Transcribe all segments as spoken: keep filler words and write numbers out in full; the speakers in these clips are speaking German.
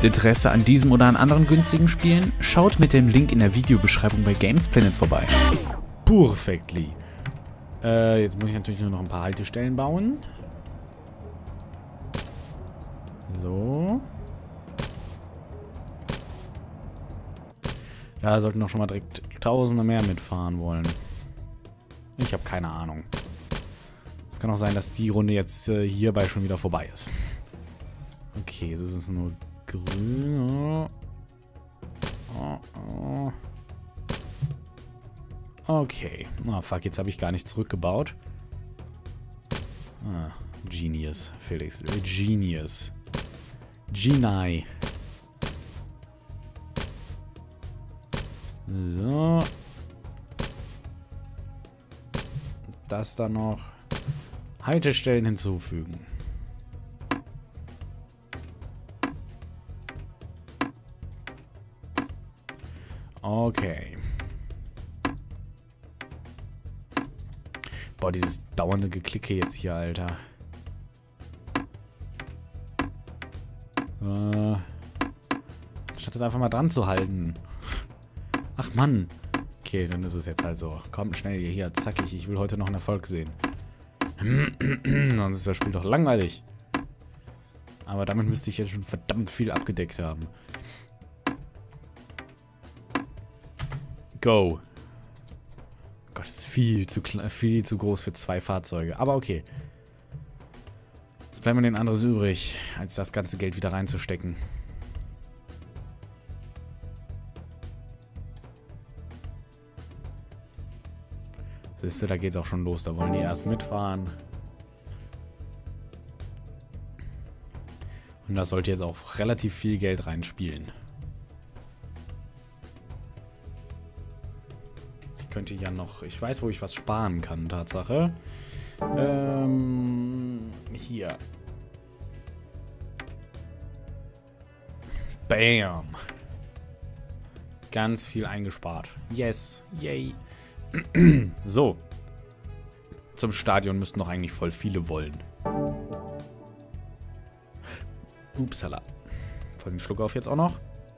und Interesse an diesem oder an anderen günstigen Spielen? Schaut mit dem Link in der Videobeschreibung bei Gamesplanet vorbei. Perfectly. Äh, jetzt muss ich natürlich nur noch ein paar Haltestellen bauen. So. Da sollten doch schon mal direkt Tausende mehr mitfahren wollen. Ich habe keine Ahnung. Es kann auch sein, dass die Runde jetzt äh, hierbei schon wieder vorbei ist. Okay, es ist nur grün. Oh, oh. Okay. Ah, oh, fuck, jetzt habe ich gar nicht zurückgebaut. Ah, Genius, Felix. Genius. Genie. So. Das dann noch. Haltestellen hinzufügen. Okay. Boah, dieses dauernde Geklicke jetzt hier, Alter. Äh, statt es einfach mal dran zu halten. Ach Mann. Okay, dann ist es jetzt halt so. Kommt schnell hier, hier, zackig. Ich will heute noch einen Erfolg sehen. Sonst ist das Spiel doch langweilig. Aber damit müsste ich jetzt schon verdammt viel abgedeckt haben. Go. Gott, das ist viel zu, viel zu groß für zwei Fahrzeuge. Aber okay. Jetzt bleibt mir denn anderes übrig, als das ganze Geld wieder reinzustecken. Siehst du, da geht's auch schon los. Da wollen die erst mitfahren. Und da sollte jetzt auch relativ viel Geld reinspielen. Ich könnte ja noch... Ich weiß, wo ich was sparen kann, Tatsache. Ähm... Hier. Bam. Ganz viel eingespart. Yes. Yay. So. Zum Stadion müssten noch eigentlich voll viele wollen. Upsala. Voll den Schluck auf jetzt auch noch.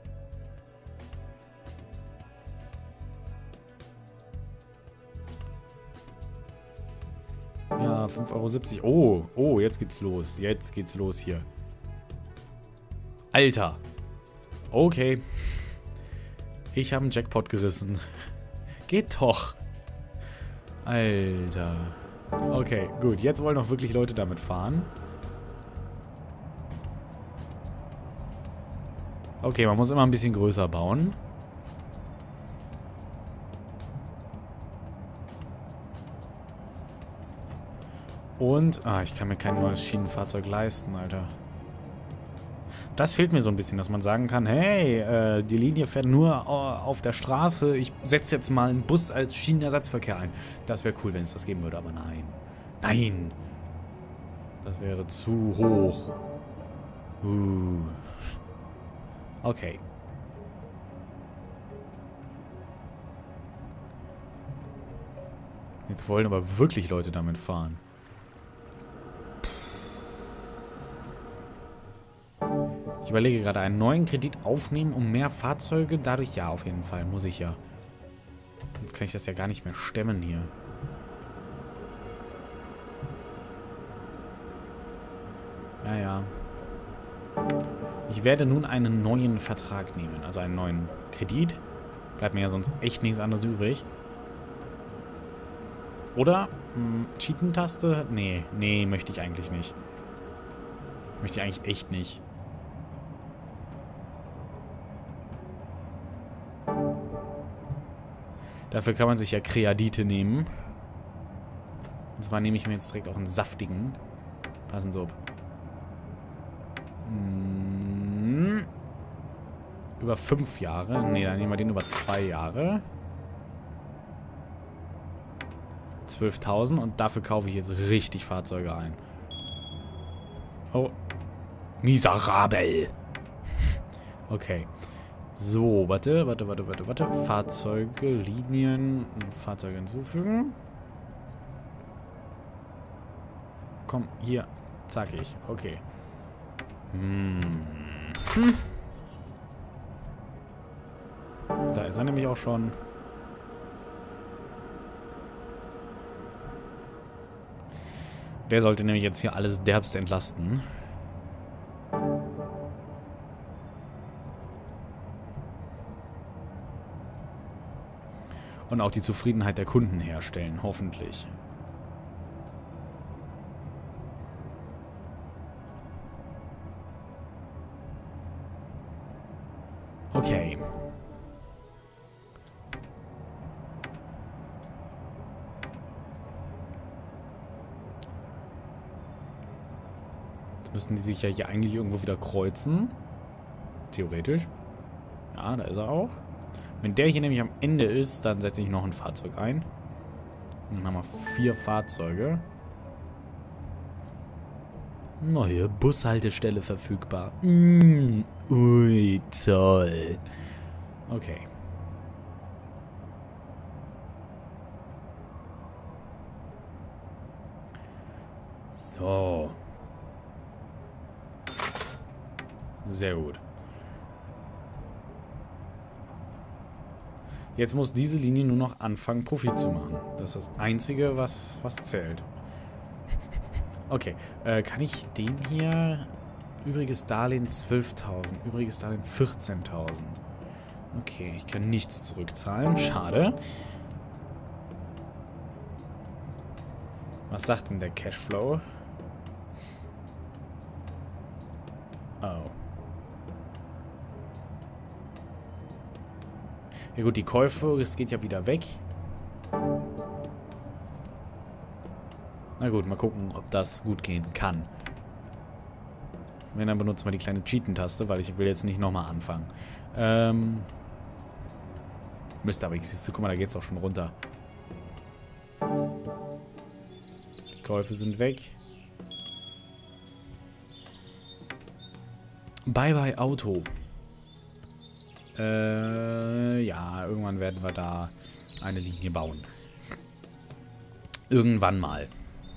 Ja, fünf Euro siebzig. Oh, oh, jetzt geht's los. Jetzt geht's los hier. Alter. Okay. Ich habe einen Jackpot gerissen. Geht doch. Alter. Okay, gut. Jetzt wollen auch wirklich Leute damit fahren. Okay, man muss immer ein bisschen größer bauen. Und... Ah, ich kann mir kein neues Schienenfahrzeug leisten, Alter. Das fehlt mir so ein bisschen, dass man sagen kann, hey, äh, die Linie fährt nur auf der Straße, ich setze jetzt mal einen Bus als Schienenersatzverkehr ein. Das wäre cool, wenn es das geben würde, aber nein. Nein! Das wäre zu hoch. Uh. Okay. Jetzt wollen aber wirklich Leute damit fahren. Ich überlege gerade, einen neuen Kredit aufnehmen, um mehr Fahrzeuge. Dadurch ja, auf jeden Fall. Muss ich ja. Sonst kann ich das ja gar nicht mehr stemmen hier. Ja, ja. Ich werde nun einen neuen Vertrag nehmen. Also einen neuen Kredit. Bleibt mir ja sonst echt nichts anderes übrig. Oder? Hm, Cheaten-Taste? Nee, nee, möchte ich eigentlich nicht. Möchte ich eigentlich echt nicht. Dafür kann man sich ja Kredite nehmen. Und zwar nehme ich mir jetzt direkt auch einen saftigen. Passen Sie auf. Hm. Über fünf Jahre. Ne, dann nehmen wir den über zwei Jahre. zwölftausend und dafür kaufe ich jetzt richtig Fahrzeuge ein. Oh. Miserabel. Okay. So, warte, warte, warte, warte, warte. Fahrzeuge, Linien, Fahrzeuge hinzufügen. Komm, hier. Zackig. Okay. Hm. Hm. ist er nämlich auch schon. Der sollte nämlich jetzt hier alles derbst entlasten. Und auch die Zufriedenheit der Kunden herstellen, hoffentlich. Okay. Jetzt müssten die sich ja hier eigentlich irgendwo wieder kreuzen. Theoretisch. Ja, da ist er auch. Wenn der hier nämlich am Ende ist, dann setze ich noch ein Fahrzeug ein. Und dann haben wir vier Fahrzeuge. Neue Bushaltestelle verfügbar. Mm, ui, toll. Okay. So. Sehr gut. Jetzt muss diese Linie nur noch anfangen, Profit zu machen. Das ist das Einzige, was, was zählt. Okay, äh, kann ich den hier... Übriges Darlehen zwölftausend, übriges Darlehen vierzehntausend. Okay, ich kann nichts zurückzahlen. Schade. Was sagt denn der Cashflow? Oh. Ja gut, die Käufe, es geht ja wieder weg. Na gut, mal gucken, ob das gut gehen kann. Wenn, dann benutzen wir die kleine Cheaten-Taste, weil ich will jetzt nicht nochmal anfangen. Ähm... Müsste aber, ich siehst du, guck mal, da geht's doch schon runter. Die Käufe sind weg. Bye bye Auto. Äh, ja, irgendwann werden wir da eine Linie bauen. Irgendwann mal.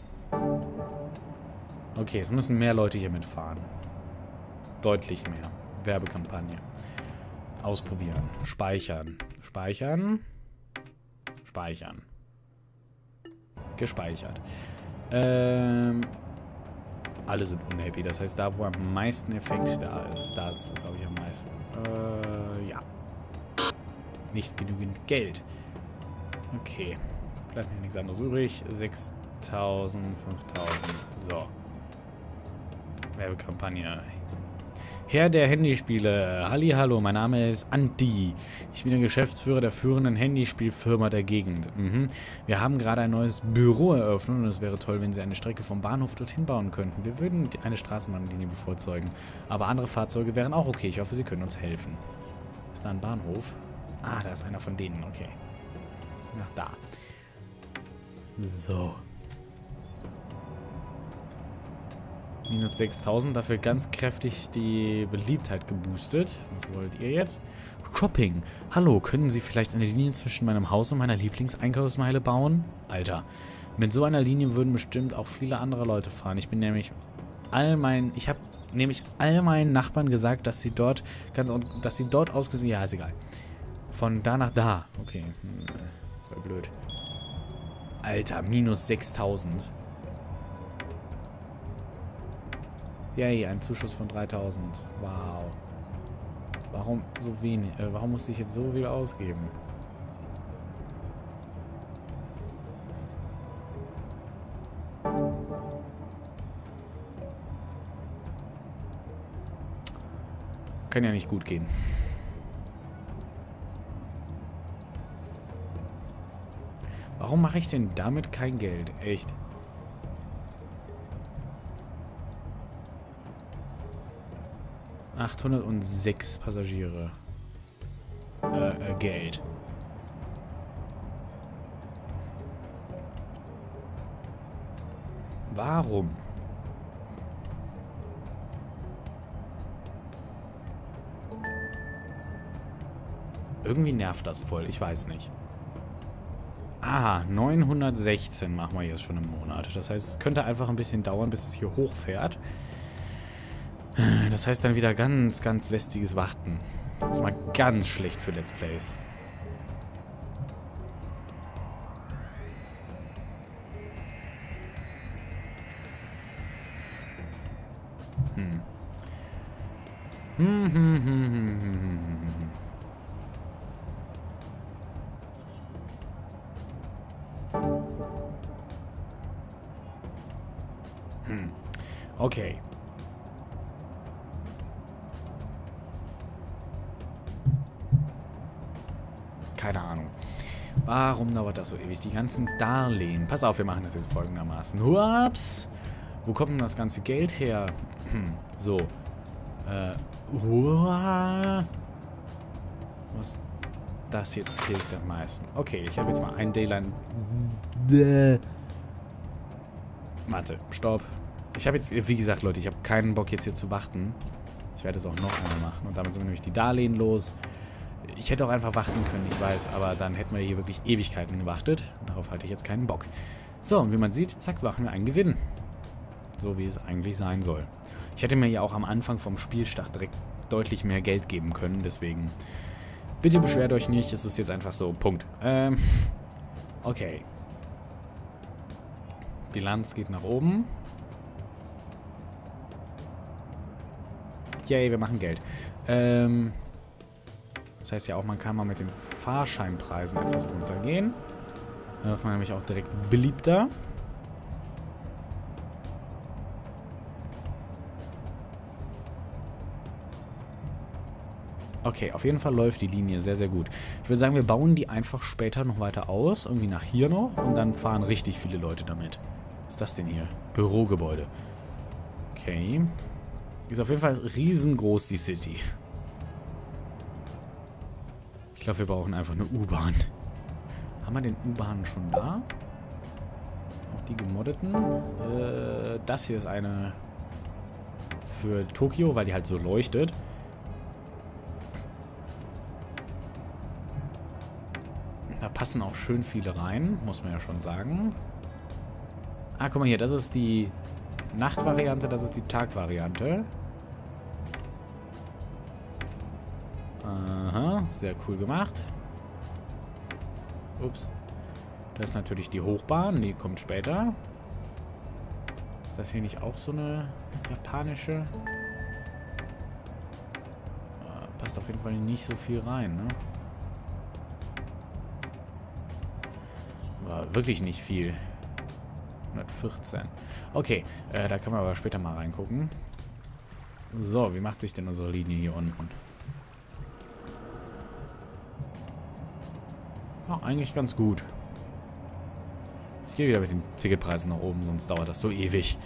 Okay, es müssen mehr Leute hier mitfahren. Deutlich mehr. Werbekampagne. Ausprobieren. Speichern. Speichern. Speichern. Gespeichert. Ähm... Alle sind unhappy. Das heißt, da, wo am meisten Effekt da ist, da ist, glaube ich, am meisten. Äh, ja. Nicht genügend Geld. Okay. Bleibt mir nichts anderes übrig. sechstausend, fünftausend. So. Werbekampagne. Herr der Handyspiele. Hallihallo, mein Name ist Andi. Ich bin der Geschäftsführer der führenden Handyspielfirma der Gegend. Mhm. Wir haben gerade ein neues Büro eröffnet und es wäre toll, wenn Sie eine Strecke vom Bahnhof dorthin bauen könnten. Wir würden eine Straßenbahnlinie bevorzugen. Aber andere Fahrzeuge wären auch okay. Ich hoffe, Sie können uns helfen. Ist da ein Bahnhof? Ah, da ist einer von denen. Okay. Nach da. So. Minus sechstausend, dafür ganz kräftig die Beliebtheit geboostet. Was wollt ihr jetzt? Shopping. Hallo, können Sie vielleicht eine Linie zwischen meinem Haus und meiner Lieblingseinkaufsmeile bauen? Alter, mit so einer Linie würden bestimmt auch viele andere Leute fahren. Ich bin nämlich all meinen, ich habe nämlich all meinen Nachbarn gesagt, dass sie dort ganz, dass sie dort ausgesehen, ja, ist egal. Von da nach da. Okay, hm, voll blöd. Alter, minus sechstausend. Yay, ein Zuschuss von dreitausend. Wow. Warum so wenig? Äh, warum musste ich jetzt so viel ausgeben? Kann ja nicht gut gehen. Warum mache ich denn damit kein Geld? Echt? achthundertsechs Passagiere. Äh, äh, Geld. Warum? Irgendwie nervt das voll, ich weiß nicht. Aha, neunhundertsechzehn machen wir jetzt schon im Monat. Das heißt, es könnte einfach ein bisschen dauern, bis es hier hochfährt. Das heißt dann wieder ganz, ganz lästiges Warten. Das ist mal ganz schlecht für Let's Plays. Hm, hm, hm, hm, hm, hm. Hm. Okay. Keine Ahnung. Warum dauert das so ewig? Die ganzen Darlehen. Pass auf, wir machen das jetzt folgendermaßen. Hups. Wo kommt denn das ganze Geld her? Hm. So. Äh. Hua. Was? Das hier tilgt am meisten. Okay, ich habe jetzt mal ein Dayline. Warte, stopp. Ich habe jetzt, wie gesagt, Leute, ich habe keinen Bock jetzt hier zu warten. Ich werde es auch noch einmal machen. Und damit sind wir nämlich die Darlehen los. Ich hätte auch einfach warten können, ich weiß, aber dann hätten wir hier wirklich Ewigkeiten gewartet. Und darauf hatte ich jetzt keinen Bock. So, und wie man sieht, zack, machen wir einen Gewinn. So wie es eigentlich sein soll. Ich hätte mir ja auch am Anfang vom Spielstart direkt deutlich mehr Geld geben können, deswegen bitte beschwert euch nicht, es ist jetzt einfach so, Punkt. Ähm, okay. Bilanz geht nach oben. Yay, wir machen Geld. Ähm, das heißt ja auch, man kann mal mit den Fahrscheinpreisen etwas runtergehen. Da wird man nämlich auch direkt beliebter. Okay, auf jeden Fall läuft die Linie sehr, sehr gut. Ich würde sagen, wir bauen die einfach später noch weiter aus. Irgendwie nach hier noch. Und dann fahren richtig viele Leute damit. Was ist das denn hier? Bürogebäude. Okay. Ist auf jeden Fall riesengroß, die City. Ich glaube, wir brauchen einfach eine U-Bahn. Haben wir den U-Bahn schon da? Auch die gemoddeten. Äh, das hier ist eine für Tokio, weil die halt so leuchtet. Da passen auch schön viele rein, muss man ja schon sagen. Ah, guck mal hier, das ist die Nachtvariante, das ist die Tagvariante. Aha, sehr cool gemacht. Ups. Das ist natürlich die Hochbahn, die kommt später. Ist das hier nicht auch so eine japanische? Äh, passt auf jeden Fall nicht so viel rein, ne? War wirklich nicht viel. hundertvierzehn. Okay, äh, da kann man aber später mal reingucken. So, wie macht sich denn unsere Linie hier unten? Ja, eigentlich ganz gut. Ich gehe wieder mit den Ticketpreisen nach oben, sonst dauert das so ewig.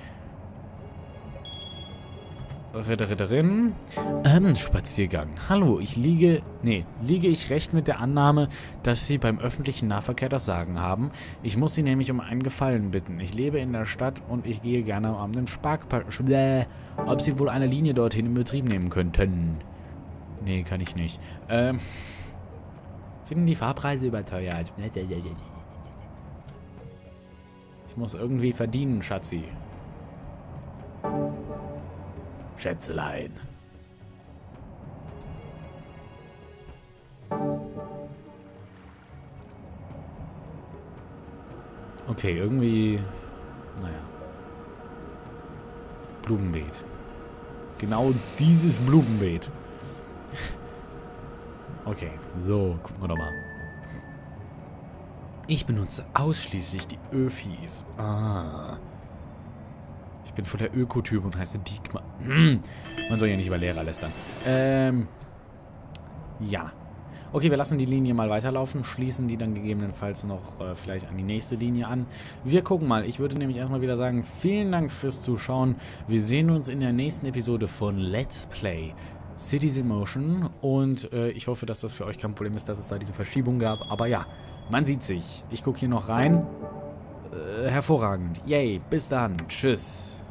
Ritter, Ritterin. Ähm, Spaziergang. Hallo, ich liege... Nee, liege ich recht mit der Annahme, dass Sie beim öffentlichen Nahverkehr das Sagen haben? Ich muss Sie nämlich um einen Gefallen bitten. Ich lebe in der Stadt und ich gehe gerne am Abend im Sparkpark... Ob Sie wohl eine Linie dorthin in Betrieb nehmen könnten? Nee, kann ich nicht. Ähm... Finden die Fahrpreise überteuert? Ich muss irgendwie verdienen, Schatzi. Schätzelein. Okay, irgendwie... Naja. Blumenbeet. Genau dieses Blumenbeet. Okay, so, gucken wir doch mal. Ich benutze ausschließlich die Öfis. Ah. Ich bin von der Ökotyp und heiße Diekmann. Hm. Man soll ja nicht über Lehrer lästern. Ähm. Ja. Okay, wir lassen die Linie mal weiterlaufen, schließen die dann gegebenenfalls noch äh, vielleicht an die nächste Linie an. Wir gucken mal. Ich würde nämlich erstmal wieder sagen, vielen Dank fürs Zuschauen. Wir sehen uns in der nächsten Episode von Let's Play Cities in Motion. Und äh, ich hoffe, dass das für euch kein Problem ist, dass es da diese Verschiebung gab. Aber ja, man sieht sich. Ich gucke hier noch rein. Äh, hervorragend. Yay, bis dann. Tschüss.